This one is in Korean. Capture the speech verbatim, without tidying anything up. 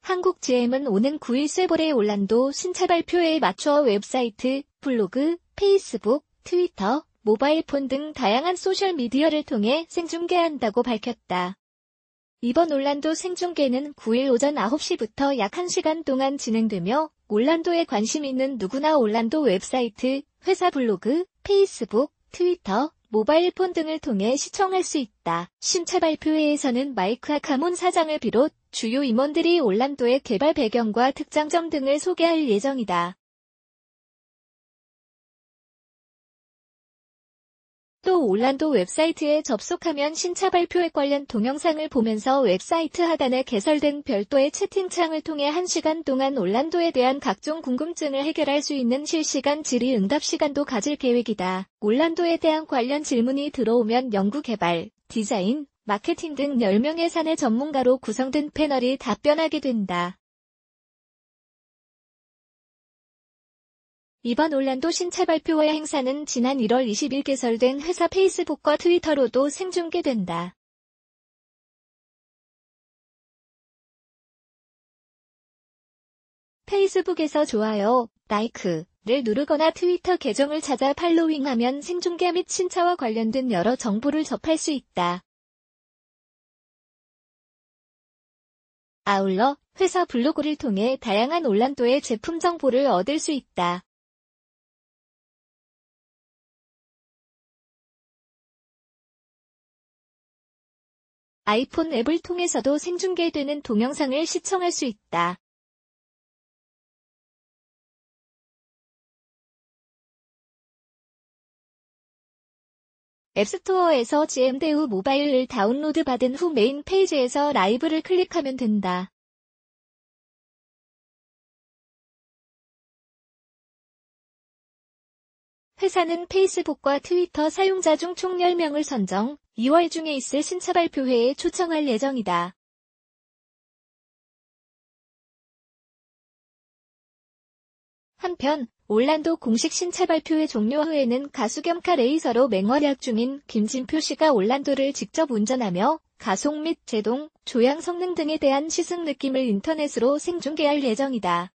한국지엠은 오는 구일 쇠볼의 올란도 신차 발표에 맞춰 웹사이트, 블로그, 페이스북, 트위터, 모바일폰 등 다양한 소셜미디어를 통해 생중계한다고 밝혔다. 이번 올란도 생중계는 구일 오전 아홉 시부터 약 한 시간 동안 진행되며 올란도에 관심 있는 누구나 올란도 웹사이트, 회사 블로그, 페이스북, 트위터, 모바일폰 등을 통해 시청할 수 있다. 신차 발표회에서는 마이크 아카몬 사장을 비롯 주요 임원들이 올란도의 개발 배경과 특장점 등을 소개할 예정이다. 또 올란도 웹사이트에 접속하면 신차 발표회 관련 동영상을 보면서 웹사이트 하단에 개설된 별도의 채팅창을 통해 한 시간 동안 올란도에 대한 각종 궁금증을 해결할 수 있는 실시간 질의응답 시간도 가질 계획이다. 올란도에 대한 관련 질문이 들어오면 연구개발, 디자인, 마케팅 등 열 명의 사내 전문가로 구성된 패널이 답변하게 된다. 이번 올란도 신차 발표회 행사는 지난 일월 이십일 개설된 회사 페이스북과 트위터로도 생중계된다. 페이스북에서 좋아요, 라이크를 누르거나 트위터 계정을 찾아 팔로잉하면 생중계 및 신차와 관련된 여러 정보를 접할 수 있다. 아울러 회사 블로그를 통해 다양한 올란도의 제품 정보를 얻을 수 있다. 아이폰 앱을 통해서도 생중계되는 동영상을 시청할 수 있다. 앱스토어에서 지엠대우 모바일을 다운로드 받은 후 메인 페이지에서 라이브를 클릭하면 된다. 회사는 페이스북과 트위터 사용자 중 총 열 명을 선정, 이월 중에 있을 신차 발표회에 초청할 예정이다. 한편 올란도 공식 신차 발표회 종료 후에는 가수 겸 카 레이서로 맹활약 중인 김진표 씨가 올란도를 직접 운전하며 가속 및 제동, 조향 성능 등에 대한 시승 느낌을 인터넷으로 생중계할 예정이다.